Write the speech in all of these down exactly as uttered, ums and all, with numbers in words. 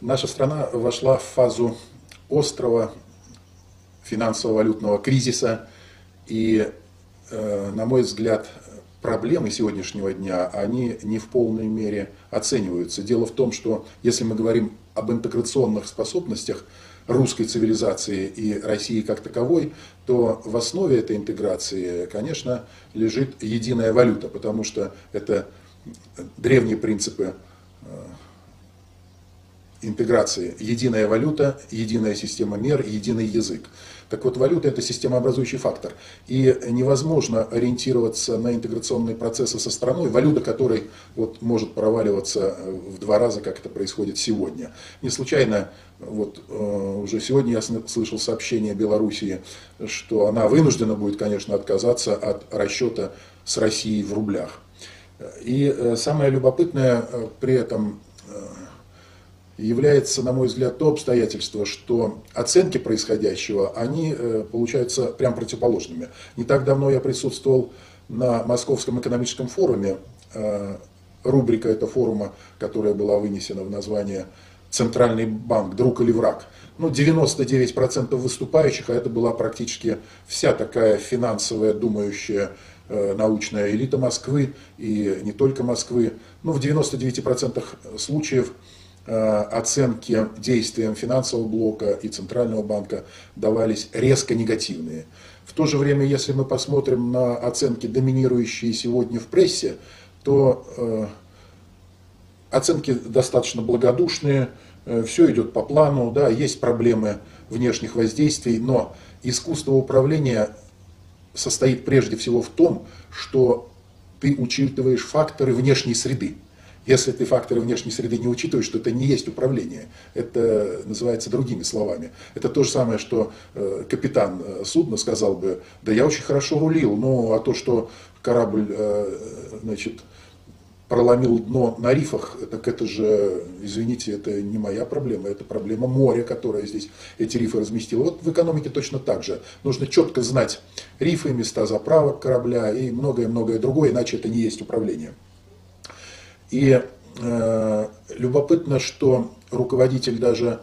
Наша страна вошла в фазу острого финансово-валютного кризиса, и, на мой взгляд, проблемы сегодняшнего дня, они не в полной мере оцениваются. Дело в том, что если мы говорим об интеграционных способностях русской цивилизации и России как таковой, то в основе этой интеграции, конечно, лежит единая валюта, потому что это древние принципы интеграции. Единая валюта, единая система мер, единый язык. Так вот, валюта – это системообразующий фактор. И невозможно ориентироваться на интеграционные процессы со страной, валюта которой вот, может проваливаться в два раза, как это происходит сегодня. Не случайно, вот, уже сегодня я слышал сообщение Белоруссии, что она вынуждена будет, конечно, отказаться от расчета с Россией в рублях. И самое любопытное при этом является, на мой взгляд, то обстоятельство, что оценки происходящего, они получаются прям противоположными. Не так давно я присутствовал на Московском экономическом форуме. Рубрика этого форума, которая была вынесена в название «Центральный банк. Друг или враг». Ну, девяносто девять процентов выступающих, а это была практически вся такая финансовая, думающая научная элита Москвы, и не только Москвы. Ну, в девяноста девяти процентах случаев оценки действиям финансового блока и Центрального банка давались резко негативные. В то же время, если мы посмотрим на оценки, доминирующие сегодня в прессе, то э, оценки достаточно благодушные, э, все идет по плану, да, есть проблемы внешних воздействий, но искусство управления состоит прежде всего в том, что ты учитываешь факторы внешней среды. Если ты факторы внешней среды не учитываешь, то это не есть управление. Это называется другими словами. Это то же самое, что э, капитан судна сказал бы: да я очень хорошо рулил, ну а то, что корабль э, значит, проломил дно на рифах, так это же, извините, это не моя проблема, это проблема моря, которое здесь эти рифы разместило. Вот в экономике точно так же. Нужно четко знать рифы, места заправок корабля и многое-многое другое, иначе это не есть управление. И э, любопытно, что руководитель даже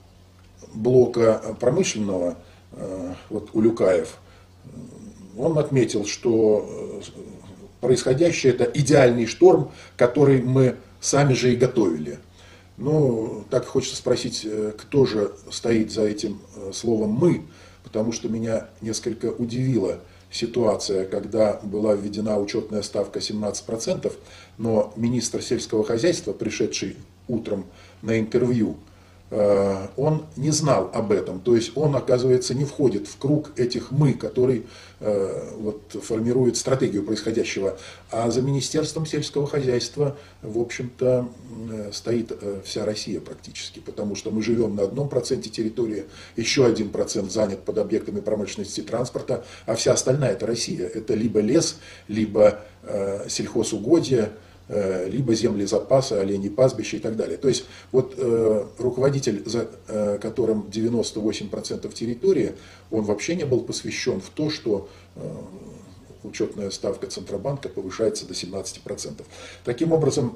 блока промышленного, э, вот Улюкаев, он отметил, что происходящее – это идеальный шторм, который мы сами же и готовили. Ну, так хочется спросить, кто же стоит за этим словом «мы», потому что меня несколько удивило ситуация, когда была введена учетная ставка семнадцать процентов, но министр сельского хозяйства, пришедший утром на интервью, он не знал об этом. То есть он, оказывается, не входит в круг этих «мы», который вот, формирует стратегию происходящего. А за Министерством сельского хозяйства, в общем-то, стоит вся Россия практически, потому что мы живем на одном проценте территории, еще один процент занят под объектами промышленности и транспорта, а вся остальная – это Россия. Это либо лес, либо сельхозугодья, либо земли запаса, оленей пастбища и так далее. То есть вот э, руководитель, за э, которым девяносто восемь процентов территории, он вообще не был посвящен в то, что э, учетная ставка Центробанка повышается до семнадцати процентов. Таким образом,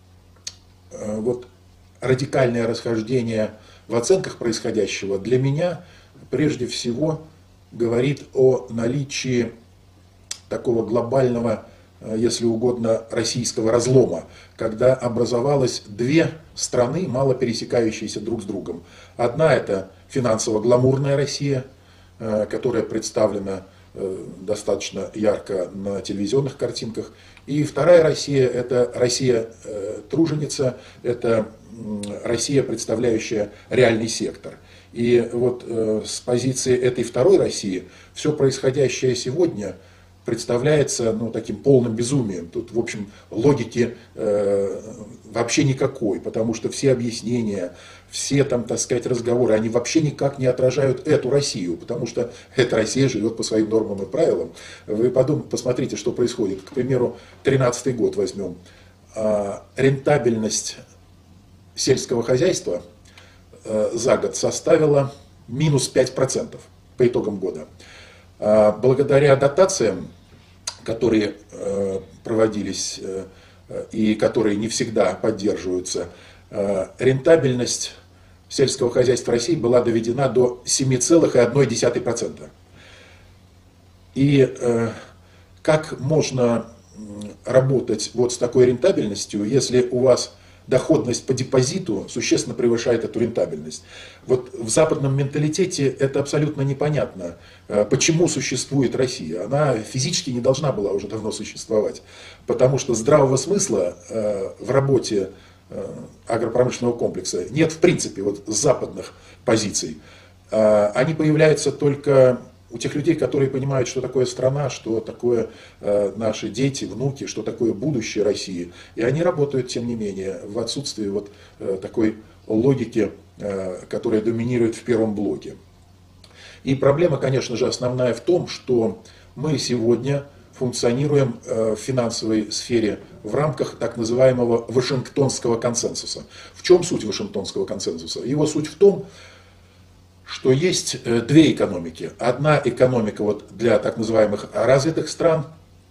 э, вот радикальное расхождение в оценках происходящего для меня прежде всего говорит о наличии такого глобального, если угодно, российского разлома, когда образовалось две страны, мало пересекающиеся друг с другом. Одна – это финансово-гламурная Россия, которая представлена достаточно ярко на телевизионных картинках. И вторая Россия – это Россия-труженица, это Россия, представляющая реальный сектор. И вот с позиции этой второй России все происходящее сегодня представляется, ну, таким полным безумием. Тут, в общем, логики э, вообще никакой, потому что все объяснения, все там, так сказать, разговоры, они вообще никак не отражают эту Россию, потому что эта Россия живет по своим нормам и правилам. Вы подумайте, посмотрите, что происходит. К примеру, тринадцатый год возьмем. Э, рентабельность сельского хозяйства э, за год составила минус пять процентов по итогам года. Благодаря дотациям, которые проводились и которые не всегда поддерживаются, рентабельность сельского хозяйства России была доведена до семи целых одной десятой процента. И э, как можно работать вот с такой рентабельностью, если у вас доходность по депозиту существенно превышает эту рентабельность? Вот в западном менталитете это абсолютно непонятно, почему существует Россия. Она физически не должна была уже давно существовать, потому что здравого смысла в работе агропромышленного комплекса нет в принципе вот с западных позиций. Они появляются только у тех людей, которые понимают, что такое страна, что такое э, наши дети, внуки, что такое будущее России. И они работают, тем не менее, в отсутствии вот э, такой логики, э, которая доминирует в первом блоке. И проблема, конечно же, основная в том, что мы сегодня функционируем э, в финансовой сфере в рамках так называемого Вашингтонского консенсуса. В чем суть Вашингтонского консенсуса? Его суть в том, что есть две экономики. Одна экономика вот для так называемых развитых стран,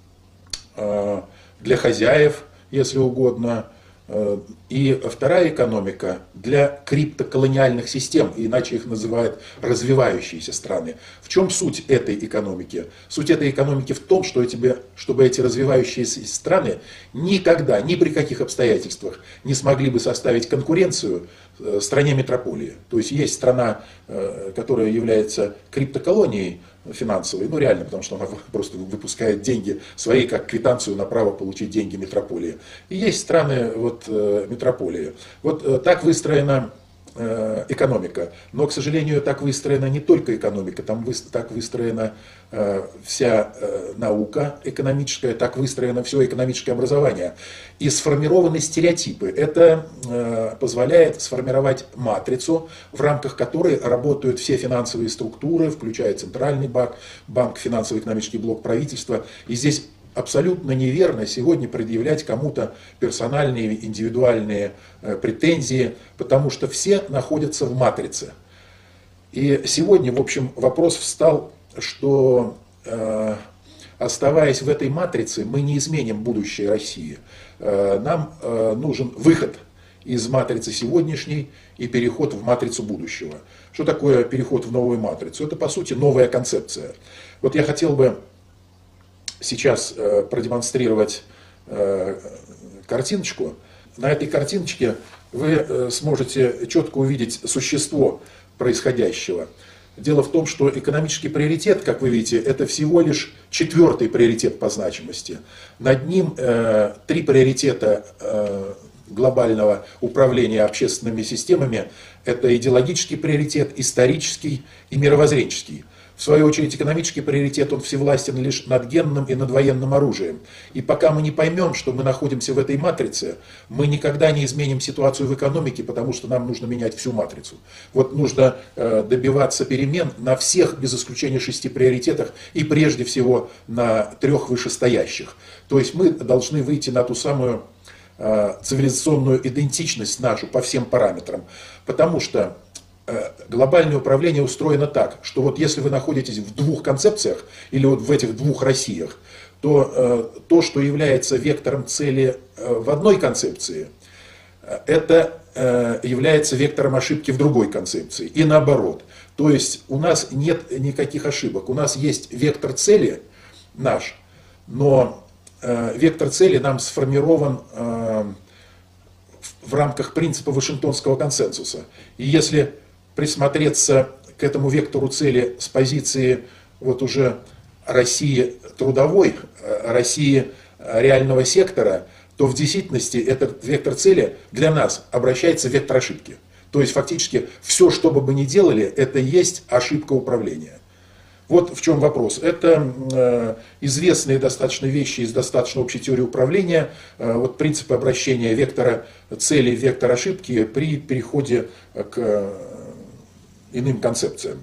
для хозяев, если угодно, и вторая экономика для криптоколониальных систем, иначе их называют развивающиеся страны. В чем суть этой экономики? Суть этой экономики в том, что тебе, чтобы эти развивающиеся страны никогда, ни при каких обстоятельствах не смогли бы составить конкуренцию стране метрополии. То есть есть страна, которая является криптоколонией финансовой, ну реально, потому что она просто выпускает деньги свои, как квитанцию на право получить деньги метрополии. И есть страны вот, метрополии. Вот так выстроена экономика. Но, к сожалению, так выстроена не только экономика, там так выстроена вся наука экономическая, так выстроено все экономическое образование. И сформированы стереотипы. Это позволяет сформировать матрицу, в рамках которой работают все финансовые структуры, включая Центральный банк, банк, финансово-экономический блок правительства. И здесь абсолютно неверно сегодня предъявлять кому-то персональные, индивидуальные претензии, потому что все находятся в матрице. И сегодня, в общем, вопрос встал, что э, оставаясь в этой матрице, мы не изменим будущее России. Э, нам э, нужен выход из матрицы сегодняшней и переход в матрицу будущего. Что такое переход в новую матрицу? Это, по сути, новая концепция. Вот я хотел бы сейчас э, продемонстрировать э, картиночку. На этой картиночке вы э, сможете четко увидеть существо происходящего. Дело в том, что экономический приоритет, как вы видите, это всего лишь четвертый приоритет по значимости. Над ним э, три приоритета э, глобального управления общественными системами. Это идеологический приоритет, исторический и мировоззренческий. В свою очередь, экономический приоритет, он всевластен лишь над генным и над военным оружием. И пока мы не поймем, что мы находимся в этой матрице, мы никогда не изменим ситуацию в экономике, потому что нам нужно менять всю матрицу. Вот нужно э, добиваться перемен на всех, без исключения шести приоритетах, и прежде всего на трех вышестоящих. То есть мы должны выйти на ту самую э, цивилизационную идентичность нашу по всем параметрам. Потому что глобальное управление устроено так, что вот если вы находитесь в двух концепциях или вот в этих двух Россиях, то э, то, что является вектором цели э, в одной концепции, это э, является вектором ошибки в другой концепции. И наоборот. То есть у нас нет никаких ошибок. У нас есть вектор цели наш, но э, вектор цели нам сформирован э, в, в рамках принципа Вашингтонского консенсуса. И если присмотреться к этому вектору цели с позиции вот уже России трудовой, России реального сектора, то в действительности этот вектор цели для нас обращается в вектор ошибки. То есть фактически все, что бы мы ни делали, это есть ошибка управления. Вот в чем вопрос. Это э, известные достаточно вещи из достаточно общей теории управления. Э, вот принципы обращения вектора цели в вектор ошибки при переходе к э, иным концепциям.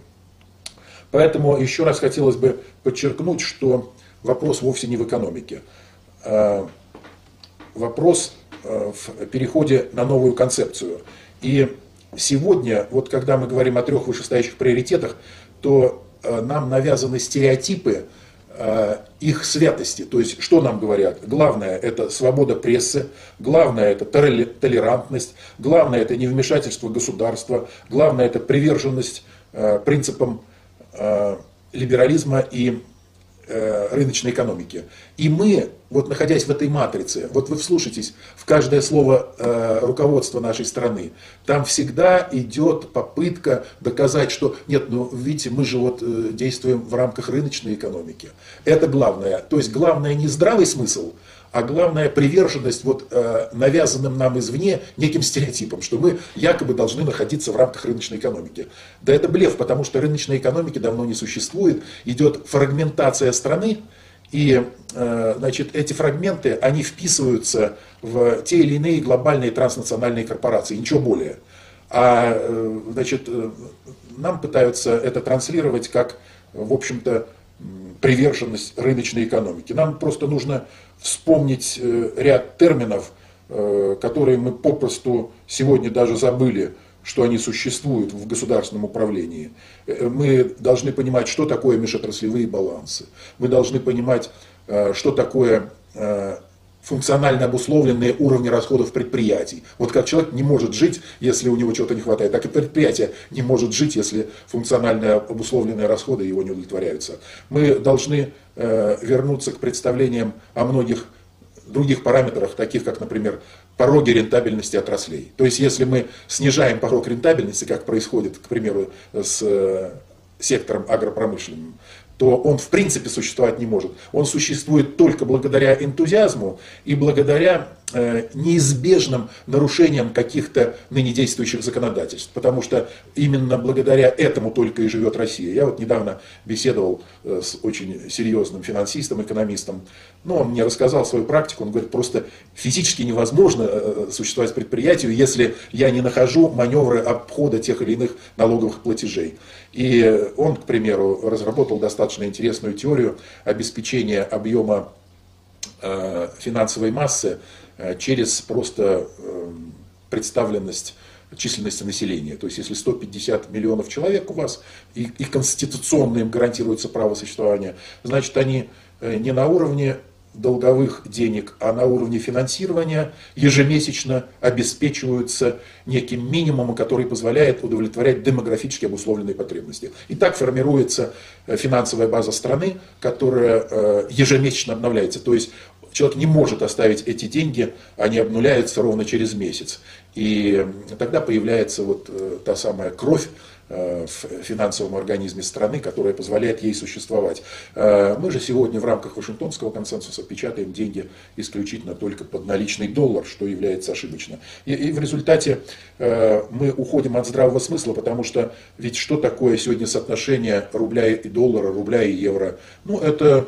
Поэтому еще раз хотелось бы подчеркнуть, что вопрос вовсе не в экономике. Э, вопрос э, в переходе на новую концепцию. И сегодня, вот когда мы говорим о трех вышестоящих приоритетах, то нам навязаны стереотипы их святости. То есть, что нам говорят? Главное – это свобода прессы, главное – это толерантность, главное – это невмешательство государства, главное – это приверженность принципам либерализма и рыночной экономики. И мы, вот находясь в этой матрице, вот вы вслушайтесь в каждое слово э, руководства нашей страны, там всегда идет попытка доказать, что нет, ну видите, мы же вот э, действуем в рамках рыночной экономики. Это главное. То есть главное не здравый смысл, а главное приверженность вот, э, навязанным нам извне неким стереотипам, что мы якобы должны находиться в рамках рыночной экономики. Да это блеф, потому что рыночной экономики давно не существует, идет фрагментация страны, и э, значит, эти фрагменты, они вписываются в те или иные глобальные транснациональные корпорации, ничего более. А э, значит, э, нам пытаются это транслировать как, в общем-то, приверженность рыночной экономики. Нам просто нужно вспомнить ряд терминов, которые мы попросту сегодня даже забыли, что они существуют в государственном управлении. Мы должны понимать, что такое межотраслевые балансы. Мы должны понимать, что такое функционально обусловленные уровни расходов предприятий. Вот как человек не может жить, если у него чего-то не хватает, так и предприятие не может жить, если функционально обусловленные расходы его не удовлетворяются. Мы должны э, вернуться к представлениям о многих других параметрах, таких как, например, пороги рентабельности отраслей. То есть, если мы снижаем порог рентабельности, как происходит, к примеру, с э, сектором агропромышленным, то он в принципе существовать не может. Он существует только благодаря энтузиазму и благодаря э, неизбежным нарушениям каких-то ныне действующих законодательств. Потому что именно благодаря этому только и живет Россия. Я вот недавно беседовал э, с очень серьезным финансистом, экономистом. Ну, он мне рассказал свою практику. Он говорит, просто физически невозможно э, существовать предприятию, если я не нахожу маневры обхода тех или иных налоговых платежей. И он, к примеру, разработал достаточно интересную теорию обеспечения объема э, финансовой массы э, через просто э, представленность численности населения. То есть, если сто пятьдесят миллионов человек у вас, и, и конституционно им гарантируется право существования, значит, они э, не на уровне долговых денег, а на уровне финансирования ежемесячно обеспечиваются неким минимумом, который позволяет удовлетворять демографически обусловленные потребности. И так формируется финансовая база страны, которая ежемесячно обновляется. То есть человек не может оставить эти деньги, они обнуляются ровно через месяц. И тогда появляется вот та самая кровь в финансовом организме страны, которая позволяет ей существовать. Мы же сегодня в рамках Вашингтонского консенсуса печатаем деньги исключительно только под наличный доллар, что является ошибочно. И, и в результате мы уходим от здравого смысла, потому что ведь что такое сегодня соотношение рубля и доллара, рубля и евро? Ну, это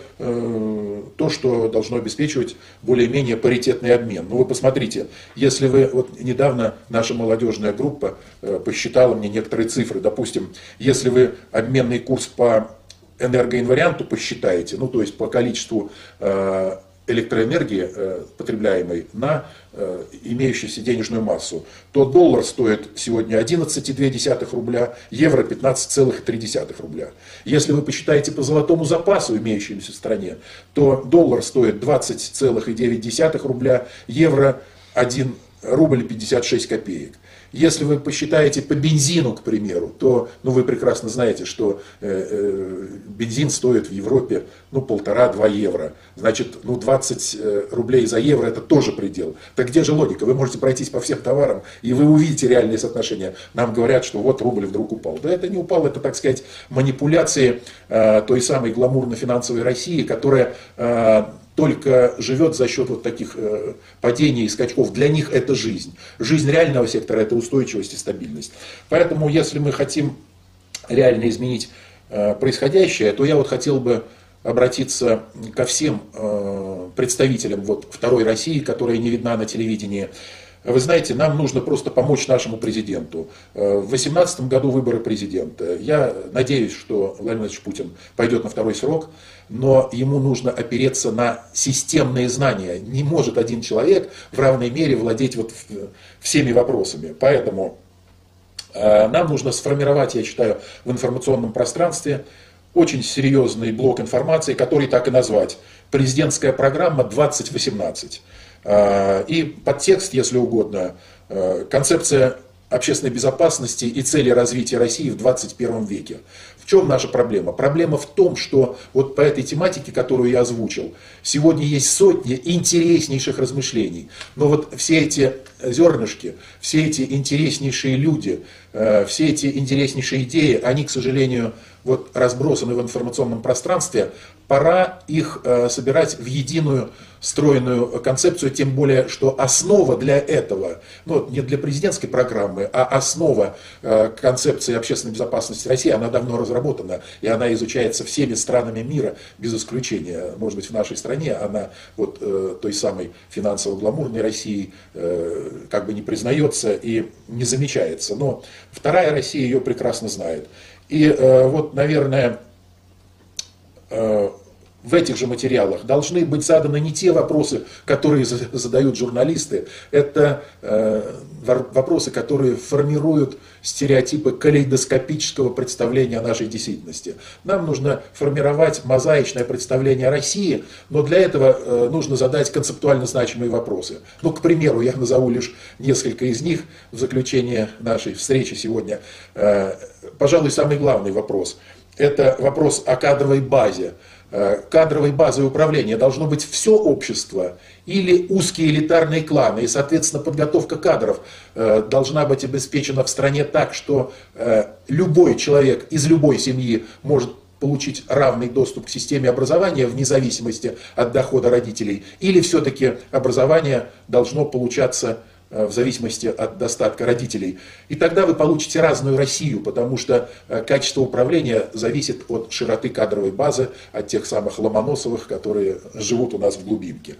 э, то, что должно обеспечивать более-менее паритетный обмен. Ну, вы посмотрите, если вы, вот недавно наша молодежная группа э, посчитала мне некоторые цифры. Допустим, если вы обменный курс по энергоинварианту посчитаете, ну то есть по количеству э, электроэнергии, э, потребляемой на э, имеющуюся денежную массу, то доллар стоит сегодня одиннадцать целых две десятых рубля, евро пятнадцать целых три десятых рубля. Если вы посчитаете по золотому запасу, имеющемуся в стране, то доллар стоит двадцать целых девять десятых рубля, евро один рубль пятьдесят шесть копеек. Если вы посчитаете по бензину, к примеру, то ну, вы прекрасно знаете, что э, э, бензин стоит в Европе ну, полтора-два евро. Значит, ну, двадцать рублей за евро это тоже предел. Так где же логика? Вы можете пройтись по всем товарам, и вы увидите реальные соотношения. Нам говорят, что вот рубль вдруг упал. Да это не упал, это, так сказать, манипуляции э, той самой гламурно-финансовой России, которая... Э, только живет за счет вот таких э, падений и скачков. Для них это жизнь. Жизнь реального сектора – это устойчивость и стабильность. Поэтому, если мы хотим реально изменить э, происходящее, то я вот хотел бы обратиться ко всем э, представителям вот, второй России, которая не видна на телевидении. Вы знаете, нам нужно просто помочь нашему президенту. В две тысячи восемнадцатом году выборы президента. Я надеюсь, что Владимир Владимирович Путин пойдет на второй срок, но ему нужно опереться на системные знания. Не может один человек в равной мере владеть вот всеми вопросами. Поэтому нам нужно сформировать, я считаю, в информационном пространстве очень серьезный блок информации, который так и назвать «Президентская программа двадцать восемнадцать». И подтекст, если угодно, концепция общественной безопасности и цели развития России в двадцать первом веке. В чем наша проблема? Проблема в том, что вот по этой тематике, которую я озвучил, сегодня есть сотни интереснейших размышлений. Но вот все эти зернышки, все эти интереснейшие люди, все эти интереснейшие идеи, они, к сожалению, вот разбросаны в информационном пространстве. Пора их собирать в единую стройную концепцию, тем более, что основа для этого, ну, не для президентской программы, а основа концепции общественной безопасности России, она давно разработана, и она изучается всеми странами мира, без исключения. Может быть, в нашей стране она вот той самой финансово-гламурной России как бы не признается и не замечается. Но вторая Россия ее прекрасно знает. И вот, наверное, в этих же материалах должны быть заданы не те вопросы, которые задают журналисты, это вопросы, которые формируют стереотипы калейдоскопического представления о нашей действительности. Нам нужно формировать мозаичное представление о России, но для этого нужно задать концептуально значимые вопросы. Ну, к примеру, я назову лишь несколько из них в заключение нашей встречи сегодня. Пожалуй, самый главный вопрос – это вопрос о кадровой базе. Кадровой базой управления должно быть все общество или узкие элитарные кланы. И, соответственно, подготовка кадров должна быть обеспечена в стране так, что любой человек из любой семьи может получить равный доступ к системе образования вне зависимости от дохода родителей. Или все-таки образование должно получаться в зависимости от достатка родителей. И тогда вы получите разную Россию, потому что качество управления зависит от широты кадровой базы, от тех самых Ломоносовых, которые живут у нас в глубинке.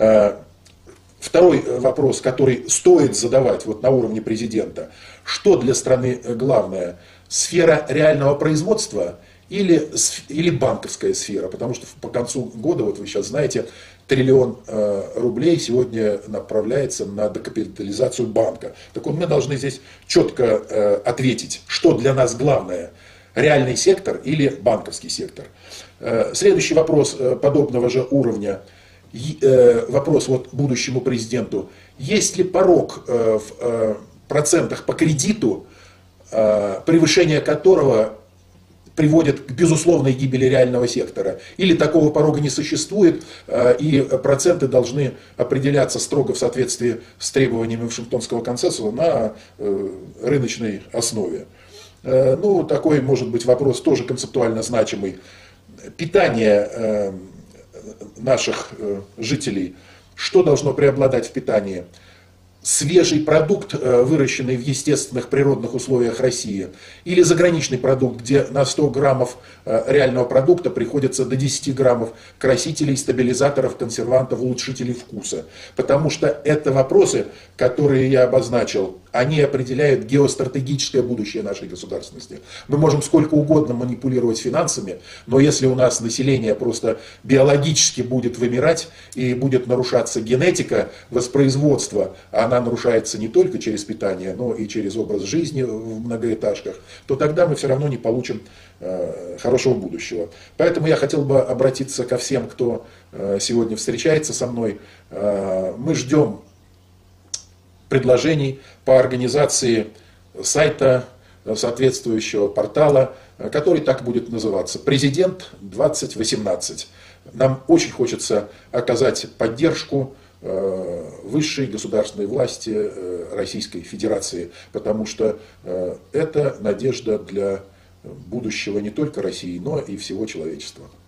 Второй вопрос, который стоит задавать вот на уровне президента. Что для страны главное? Сфера реального производства или, или банковская сфера? Потому что по концу года, вот вы сейчас знаете, триллион э, рублей сегодня направляется на докапитализацию банка. Так вот, мы должны здесь четко э, ответить, что для нас главное, реальный сектор или банковский сектор. Э, следующий вопрос э, подобного же уровня, э, вопрос вот будущему президенту. Есть ли порог э, в э, процентах по кредиту, э, превышение которого приводит к безусловной гибели реального сектора? Или такого порога не существует, и проценты должны определяться строго в соответствии с требованиями Вашингтонского консенсуса на рыночной основе? Ну, такой может быть вопрос тоже концептуально значимый. Питание наших жителей. Что должно преобладать в питании? Свежий продукт, выращенный в естественных природных условиях России, или заграничный продукт, где на сто граммов реального продукта приходится до десяти граммов красителей, стабилизаторов, консервантов, улучшителей вкуса. Потому что это вопросы, которые я обозначил, они определяют геостратегическое будущее нашей государственности. Мы можем сколько угодно манипулировать финансами, но если у нас население просто биологически будет вымирать и будет нарушаться генетика, воспроизводство, она нарушается не только через питание, но и через образ жизни в многоэтажках, то тогда мы все равно не получим э, хорошего будущего. Поэтому я хотел бы обратиться ко всем, кто э, сегодня встречается со мной. Э, мы ждем предложений по организации сайта, соответствующего портала, который так будет называться «Президент двадцать восемнадцать». Нам очень хочется оказать поддержку высшей государственной власти Российской Федерации, потому что это надежда для будущего не только России, но и всего человечества.